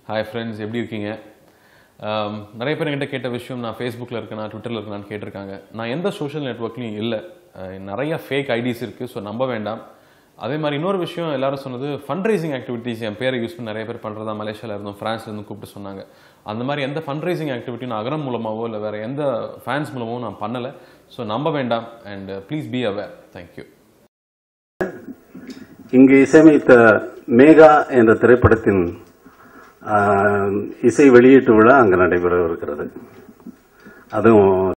Hi friends, எப்படி இருக்கீங்க? நிறைய பேர் என்கிட்ட கேட்ட விஷயம் நான் ஃபேஸ்புக்கில் இருக்கேனா ட்விட்டரில் இருக்கேனான்னு கேட்டிருக்காங்க. நான் எந்த சோஷியல் நெட்வொர்க்லையும் இல்லை. நிறைய ஃபேக் ஐடிஸ் இருக்குது, ஸோ நம்ப வேண்டாம். அதே மாதிரி இன்னொரு விஷயம் எல்லாரும் சொன்னது ஃபண்ட் ரைசிங் ஆக்டிவிட்டீஸ் என் பேரை யூஸ் பண்ணி நிறைய பேர் பண்ணுறதா மலேசியாவில் இருந்தோம், ஃப்ரான்ஸில் இருந்து கூப்பிட்டு சொன்னாங்க. அந்த மாதிரி எந்த ஃபண்ட் ரைசிங் ஆக்டிவிட்டி நான் அகரம் மூலமாகவோ இல்லை வேறு எந்த ஃபேன்ஸ் மூலமாகவோ நான் பண்ணலை. ஸோ நம்ப வேண்டாம் and please be aware. Thank you. இங்கு இசையமைத்த மேகா என்ற திரைப்படத்தின் இசை வெளியீட்டு விழா அங்கு நடைபெறவிருக்கிறது. அதுவும்